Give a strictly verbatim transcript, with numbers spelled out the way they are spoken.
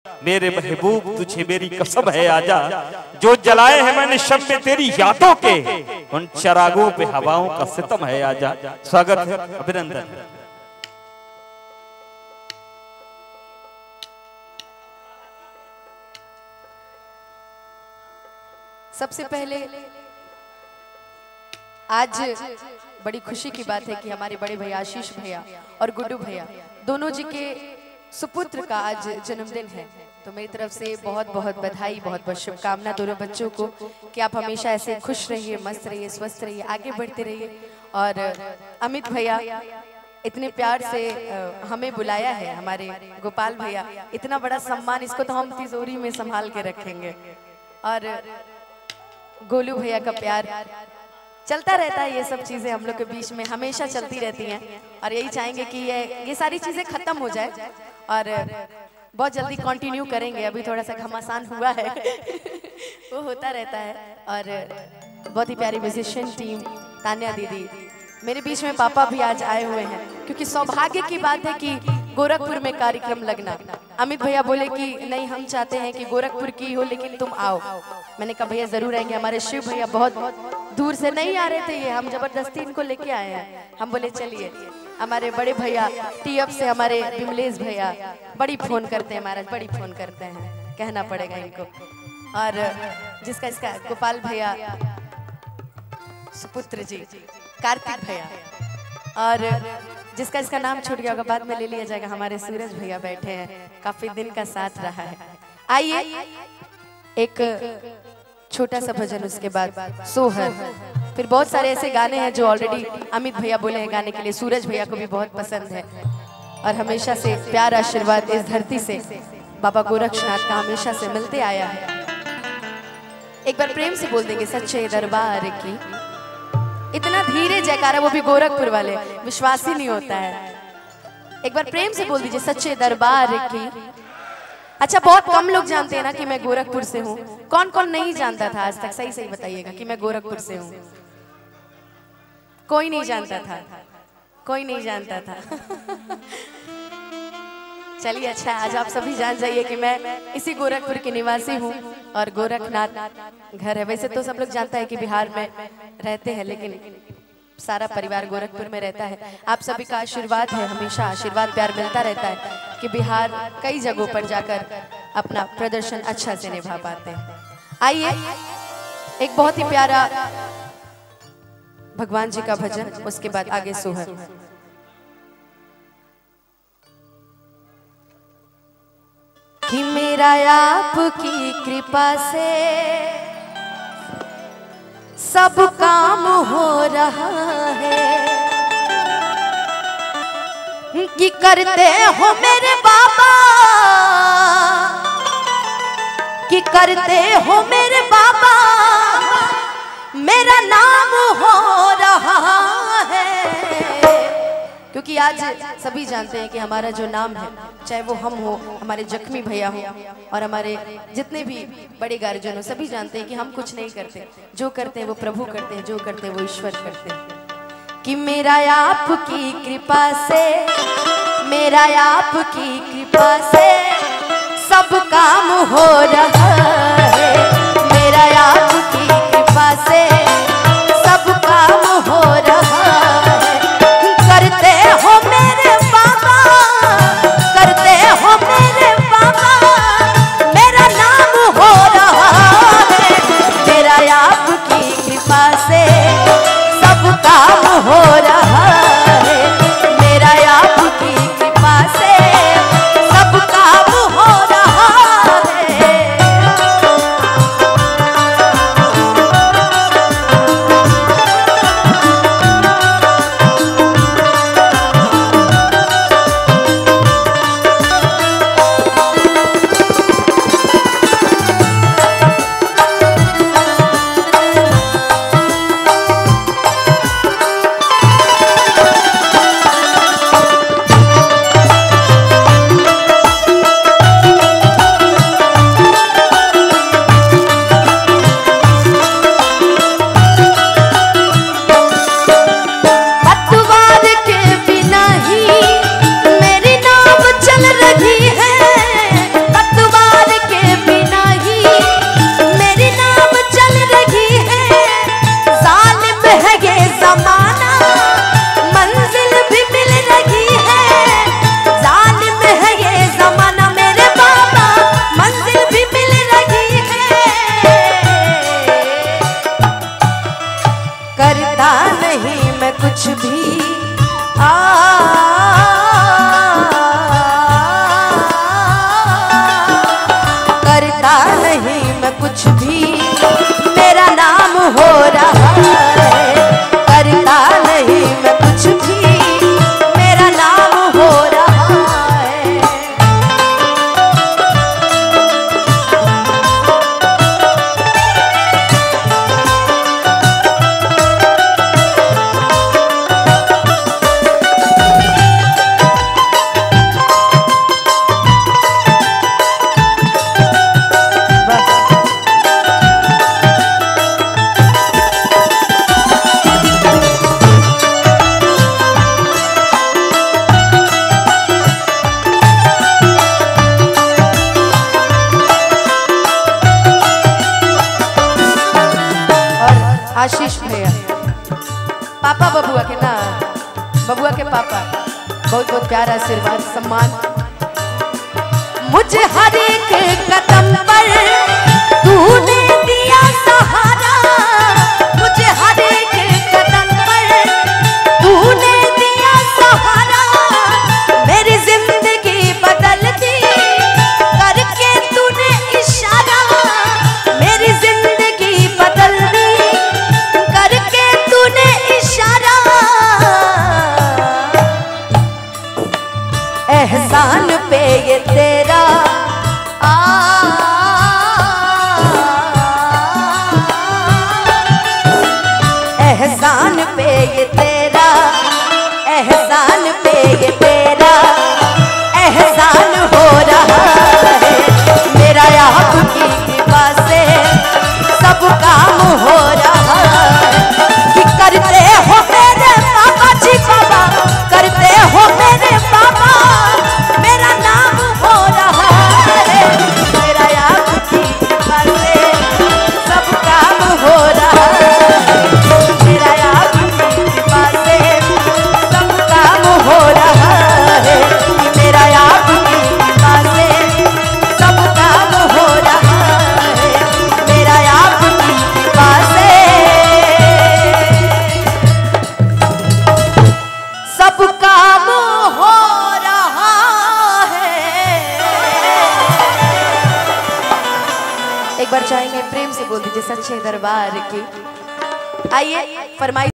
मेरे महबूब तुझे मेरी कसम है आजा, जो जलाए हैं मैंने शब में तेरी यादों के, उन चरागों पे हवाओं का सितम है आजा। स्वागत है, अभिनंदन। सबसे पहले आज बड़ी खुशी की बात है कि हमारे बड़े भैया आशीष भैया और गुड्डू भैया दोनों जी के सुपुत्र का आज जन्मदिन है। तो मेरी तरफ से बहुत बहुत बधाई, बहुत बहुत शुभकामना दोनों बच्चों को कि आप हमेशा ऐसे खुश रहिए, मस्त रहिए, स्वस्थ रहिए, आगे बढ़ते रहिए। और अमित भैया इतने प्यार से हमें बुलाया है, हमारे गोपाल भैया, इतना बड़ा सम्मान, इसको तो हम तिजोरी में संभाल के रखेंगे। और गोलू भैया का प्यार चलता रहता है, ये सब चीजें हम लोग के बीच में हमेशा चलती रहती हैं और यही चाहेंगे कि ये ये सारी चीजें खत्म हो जाए और बहुत जल्दी कंटिन्यू करेंगे। अभी थोड़ा सा घमासान हुआ है वो होता रहता है। और बहुत ही प्यारी म्यूजिशियन टीम, तान्या दीदी, मेरे बीच में पापा भी आज आए हुए हैं, क्योंकि सौभाग्य की बात है कि गोरखपुर में कार्यक्रम लगना। अमित भैया बोले कि नहीं, हम चाहते हैं कि गोरखपुर की हो लेकिन तुम आओ। मैंने कहा भैया जरूर आएंगे। हमारे शिव भैया बहुत दूर से नहीं आ रहे थे, ये हम जबरदस्ती इनको लेके आए हैं। हम बोले चलिए। हमारे बड़े भैया टीएफ से हमारे विमलेश भैया बड़ी फोन करते हैं महाराज, बड़ी फोन करते हैं, कहना पड़ेगा इनको। और जिसका इसका गोपाल भैया सुपुत्र जी कार्तिक भैया, और जिसका इसका नाम छूट गया होगा बाद में ले लिया जाएगा, हमारे सूरज भैया बैठे हैं, काफी दिन का साथ रहा है। आइए एक छोटा सा भजन, उसके बाद सोहर, फिर बहुत सारे ऐसे गाने हैं जो ऑलरेडी अमित भैया बोले हैं गाने के लिए, सूरज भैया को भी बहुत पसंद है। और हमेशा से प्यार आशीर्वाद इस धरती से बाबा गोरक्षनाथ का हमेशा से मिलते आया है। एक बार प्रेम से बोल देंगे सच्चे दरबार की। इतना धीरे जयकारा, वो भी गोरखपुर वाले, विश्वास ही नहीं होता है। एक बार प्रेम से बोल दीजिए सच्चे दरबार की। अच्छा, बहुत कम लोग जानते हैं ना कि मैं गोरखपुर से हूँ। कौन कौन नहीं जानता था आज तक? सही सही बताइएगा कि मैं गोरखपुर से हूँ। कोई नहीं जानता था, कोई नहीं जानता था चलिए अच्छा, आज आप सभी जान जाइए कि मैं इसी गोरखपुर की निवासी हूँ और गोरखनाथ घर है। वैसे तो सब लोग जानता है कि बिहार में रहते हैं, लेकिन सारा परिवार गोरखपुर में रहता है। आप सभी का आशीर्वाद है, हमेशा आशीर्वाद प्यार मिलता रहता है कि बिहार कई जगहों पर जाकर अपना प्रदर्शन अच्छा से निभा पाते हैं। आइए एक बहुत ही प्यारा भगवान जी का भजन, उसके बाद आगे सोहर। कि मेरा आपकी कृपा से सब काम हो रहा है, कि करते हो मेरे बाबा, कि करते हो मेरे बाबा, मेरा नाम हो रहा है। क्योंकि आज सभी जानते हैं कि हमारा जो नाम है, चाहे वो हम हो, हमारे जख्मी भैया हो और हमारे जितने भी बड़े गार्जियन हो, सभी जानते हैं कि हम कुछ नहीं करते, जो करते हैं वो प्रभु करते हैं, जो करते हैं वो ईश्वर करते हैं। कि मेरा आपकी कृपा से, मेरा आपकी कृपा से सब काम हो रहा है, मेरा आपकी कृपा से सब काम हो रहा है। करते हो मेरे बाबा, करते हो मेरे बाबा, मेरा नाम हो रहा है, मेरा आपकी कृपा से सब काम हो रहा है, मेरा आपकी कृपा से सब काम हो रहा है। पापा बबुआ के ना, बबुआ के पापा, बहुत बहुत प्यार, आशीर्वाद, सम्मान। मुझे हर एक कदम पर तूने दिया सहारा, मुझे हर एक कदम पर तूने दिया सहारा, मेरी जिंदगी बदल दी करके तूने इशारा, मेरी जिंदगी बदल दी करके तूने इशारा। एहसान पे ये तेरा आ, एहसान पे ये तेरा, एहसान पे ये तेरा एहसान हो रहा है, मेरा आपकी कृपा से सब काम हो रहा है। कि करते हो मेरे पापा जी बाबा, करते हो मेरे पापा, मेरा नाम हो रहा है, मेरा आपकी कृपा से सब काम हो रहा है, मेरा आपकी कृपा से सब काम हो रहा है, मेरा आपकी कृपा से सब काम हो रहा है, मेरा आपकी कृपा से सब काम हो रहा है। एक बार चाहेंगे प्रेम से बोल दीजिए सच्चे दरबार की। आइए फरमाइए।